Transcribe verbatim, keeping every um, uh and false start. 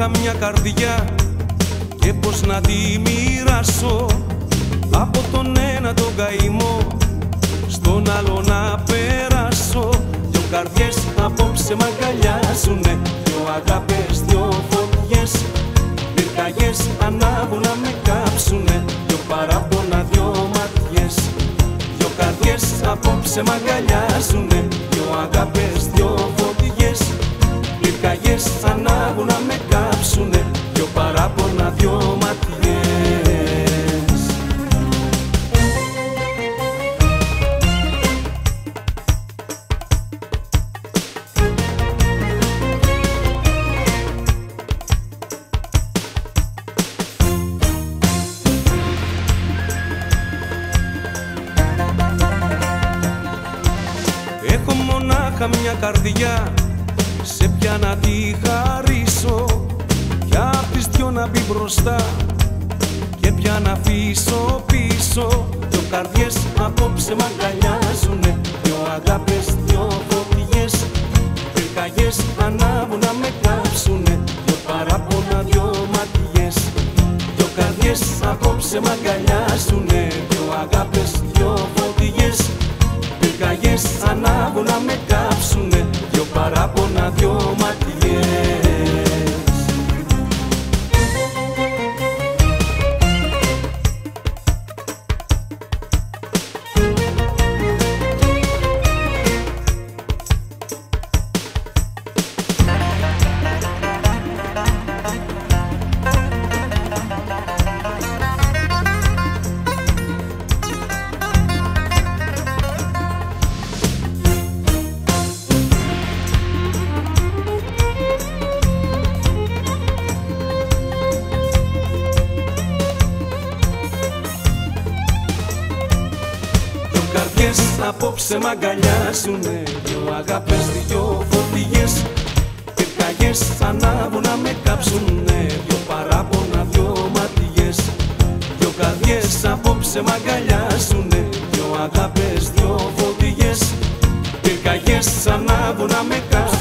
μονάχα μια καρδιά και πως να τη μοιράσω. Από τον ένα τον καημό στον άλλο να περάσω. Δυο καρδιές απόψε μ' αγκαλιάζουνε, δυο αγάπες, δυο φωτιές. Πυρκαγιές ανάβουν να με κάψουνε, δυο παράπονα, δυο ματιές. Δυο καρδιές απόψε μ' αγκαλιάζουνε, δυο αγάπες, δυο φωτιές. Πυρκαγιές ανάβουν να με κάψουνε, δυο παράπονα, δυο ματιές. Έχω μονάχα μια καρδιά, σε ποια να τη χαρίσω. Ποια απ' τις δυο να μπει μπροστά και ποια να αφήσω πίσω. Δυο καρδιές απόψε μ' αγκαλιάζουνε, δυο αγάπες, δυο φωτιές. Πυρκαγιές ανάβουν να με κάψουνε, δυο παράπονα, δυο ματιές. Δυο καρδιές απόψε μ' αγκαλιάζουνε, δυο αγάπες, δυο φωτιές. Πυρκαγιές ανάβουν να με κάψουνε, δυο παράπονα, δυο ματιές. Απόψε μ' αγκαλιάζουνε, δυο αγάπες, δυο φωτιές. Πυρκαγιές ανάβουν να με κάψουνε, δυο παράπονα, δυο ματιές. Δυο καρδιές απόψε μ' αγκαλιάζουνε, δυο αγάπες, δυο φωτιές. Πυρκαγιές ανάβουν να με κάψουνε.